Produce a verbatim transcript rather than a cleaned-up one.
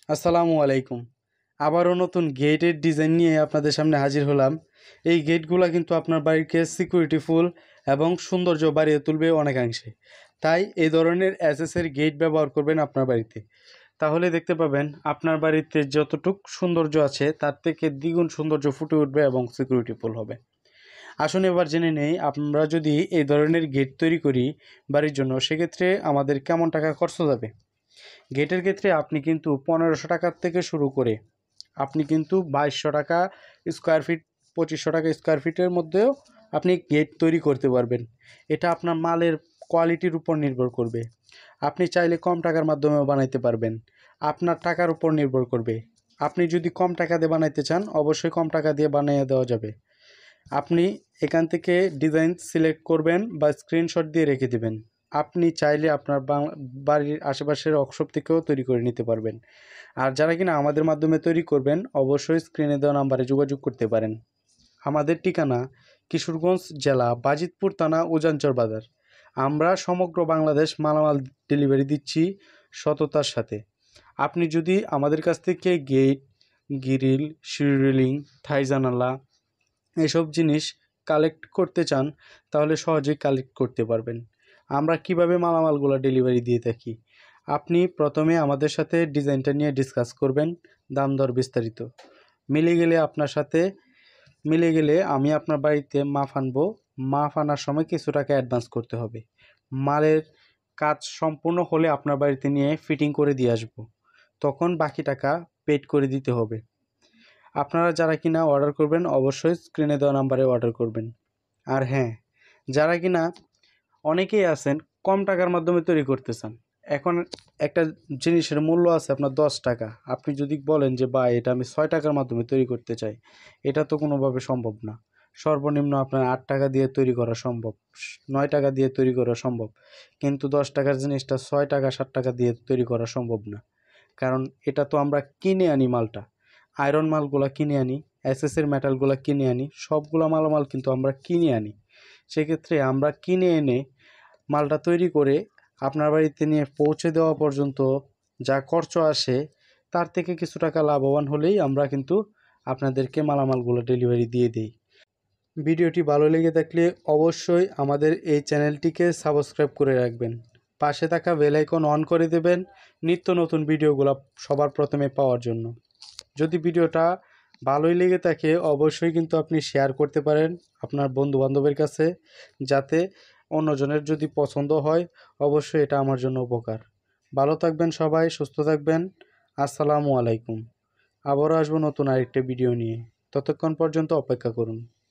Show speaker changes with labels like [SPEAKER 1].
[SPEAKER 1] আসসালামু আলাইকুম। আবারও নতুন গেটের ডিজাইন নিয়ে আপনাদের সামনে হাজির হলাম। এই গেটগুলো কিন্তু আপনার বাড়িকে সিকিউরিটিফুল এবং সৌন্দর্য বাড়িয়ে তুলবে অনেকাংশে। তাই এই ধরনের এসএসের গেট ব্যবহার করবেন আপনার বাড়িতে। তাহলে দেখতে পাবেন আপনার বাড়িতে যতটুক সৌন্দর্য আছে তার থেকে দ্বিগুণ সৌন্দর্য ফুটে উঠবে এবং সিকিউরিটিফুল হবে। আসুন এবার জেনে নেই, আমরা যদি এই ধরনের গেট তৈরি করি বাড়ির জন্য, সেক্ষেত্রে আমাদের কেমন টাকা খরচ যাবে। গেটের ক্ষেত্রে আপনি কিন্তু পনেরোশো টাকার থেকে শুরু করে আপনি কিন্তু বাইশশো টাকা স্কোয়ার ফিট, পঁচিশশো টাকা স্কোয়ার ফিটের মধ্যেও আপনি গেট তৈরি করতে পারবেন। এটা আপনার মালের কোয়ালিটির উপর নির্ভর করবে। আপনি চাইলে কম টাকার মাধ্যমেও বানাইতে পারবেন, আপনার টাকার উপর নির্ভর করবে। আপনি যদি কম টাকা দিয়ে বানাইতে চান, অবশ্যই কম টাকা দিয়ে বানিয়ে দেওয়া যাবে। আপনি এখান থেকে ডিজাইন সিলেক্ট করবেন বা স্ক্রিনশট দিয়ে রেখে দেবেন। আপনি চাইলে আপনার বাড়ির আশেপাশের ওয়ার্কশপ থেকেও তৈরি করে নিতে পারবেন। আর যারা কিনা আমাদের মাধ্যমে তৈরি করবেন, অবশ্যই স্ক্রিনে দেওয়া নাম্বারে যোগাযোগ করতে পারেন। আমাদের ঠিকানা কিশোরগঞ্জ জেলা বাজিতপুর থানা উজানচর বাজার। আমরা সমগ্র বাংলাদেশ মালামাল ডেলিভারি দিচ্ছি সততার সাথে। আপনি যদি আমাদের কাছ থেকে গেট, গ্রিল, সিঁড়ি রেলিং, থাই জানালা এসব জিনিস কালেক্ট করতে চান, তাহলে সহজেই কালেক্ট করতে পারবেন। আমরা কিভাবে মালামালগুলো ডেলিভারি দিয়ে থাকি, আপনি প্রথমে আমাদের সাথে ডিজাইনটা নিয়ে ডিসকাস করবেন, দাম দর বিস্তারিত মিলে গেলে আপনার সাথে মিলে গেলে আমি আপনার বাড়িতে মাপ আনবো। মাপ আনার সময় কিছু টাকা অ্যাডভান্স করতে হবে। মালের কাজ সম্পূর্ণ হলে আপনার বাড়িতে নিয়ে ফিটিং করে দিয়ে আসবো, তখন বাকি টাকা পেড করে দিতে হবে। আপনারা যারা কিনা অর্ডার করবেন, অবশ্যই স্ক্রিনে দেওয়া নাম্বারে অর্ডার করবেন। আর হ্যাঁ, যারা কিনা অনেকেই আছেন কম টাকার মাধ্যমে তৈরি করতে চান। এখন একটা জিনিসের মূল্য আছে আপনার দশ টাকা। আপনি যদি বলেন যে বা এটা আমি ছয় টাকার মাধ্যমে তৈরি করতে চাই, এটা তো কোনোভাবে সম্ভব না। সর্বনিম্ন আপনার আট টাকা দিয়ে তৈরি করা সম্ভব, নয় টাকা দিয়ে তৈরি করা সম্ভব, কিন্তু দশ টাকার জিনিসটা ছয় টাকা সাত টাকা দিয়ে তৈরি করা সম্ভব না। কারণ এটা তো আমরা কিনে আনি, মালটা আয়রন মালগুলা কিনে আনি, এসএসের মেটালগুলা কিনে আনি, সবগুলো মালামাল কিন্তু আমরা কিনে আনি। সেক্ষেত্রে আমরা কিনে এনে মালটা তৈরি করে আপনার বাড়িতে নিয়ে পৌঁছে দেওয়া পর্যন্ত যা খরচ আসে, তার থেকে কিছু টাকা লাভবান হলেই আমরা কিন্তু আপনাদেরকে মালামালগুলো ডেলিভারি দিয়ে দিই। ভিডিওটি ভালো লেগে থাকলে অবশ্যই আমাদের এই চ্যানেলটিকে সাবস্ক্রাইব করে রাখবেন, পাশে থাকা বেল আইকন অন করে দেবেন নিত্য নতুন ভিডিওগুলো সবার প্রথমে পাওয়ার জন্য। যদি ভিডিওটা ভালোই লেগে থাকে, অবশ্যই কিন্তু আপনি শেয়ার করতে পারেন আপনার বন্ধুবান্ধবের কাছে, যাতে অন্যজনের যদি পছন্দ হয়, অবশ্যই এটা আমার জন্য উপকার। ভালো থাকবেন সবাই, সুস্থ থাকবেন। আসসালামু আলাইকুম। আবারও আসবো নতুন আরেকটা ভিডিও নিয়ে, ততক্ষণ পর্যন্ত অপেক্ষা করুন।